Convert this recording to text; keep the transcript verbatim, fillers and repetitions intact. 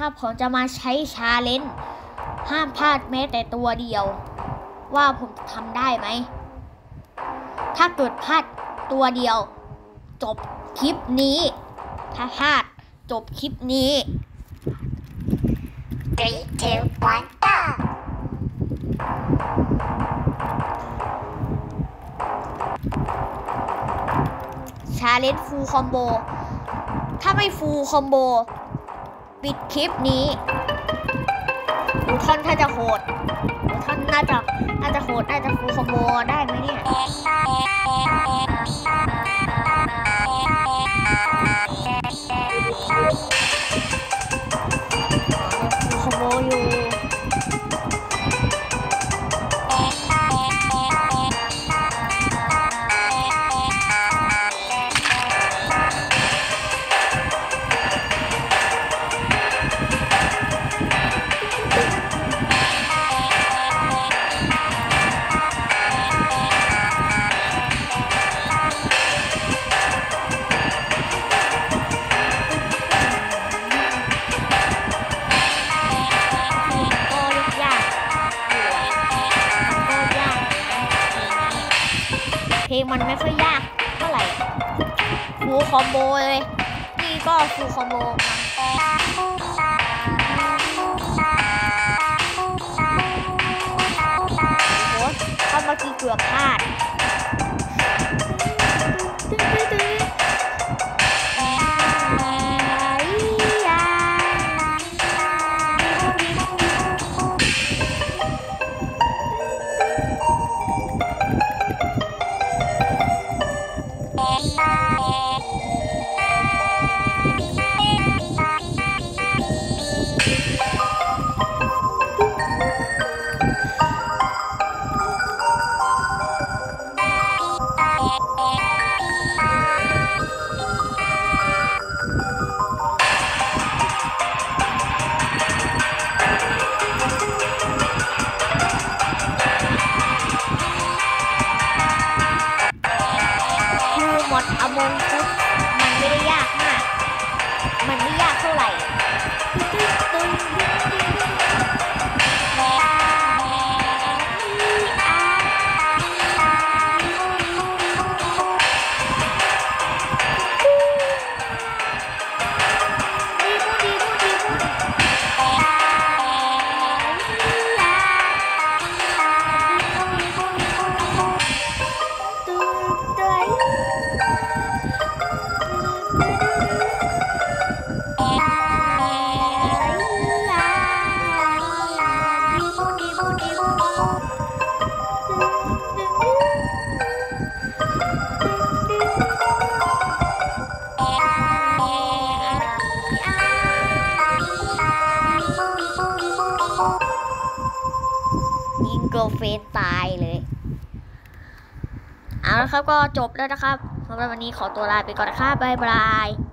นะครับผมจะมาใช้ชาเลนจ์ห้ามพลาดแม้แต่ตัวเดียวว่าผมทำได้ไหมถ้าเกิดพลาดตัวเดียวจบคลิปนี้ถ้าพลาดจบคลิปนี้ three two one go ชาเลนจ์ฟูลคอมโบถ้าไม่ฟูลคอมโบปิดคลิปนี้อูท่อนถ้าจะโหดอูท่อนน่าจะน่าจะโหดน่าจะฟูลคอมโบได้ไหมเนี่ยฟูลคอมโบอยู่เพลงมันไม่ค่อยยากเท่าไหร่ฟูลคอมโบเลยนี่ก็ฟูลคอมโบโอ้ตอนเมื่อกี้เกือบพลาดอมงกุฎมันไม่ได้ยากมากมันไม่ยากเท่าไหร่ยิงเกิร์ลเฟนตายเลยเอาละครับก็จบแล้วนะครับสำหรับวันนี้ขอตัวลาไปก่อนนะครับบ๊ายบาย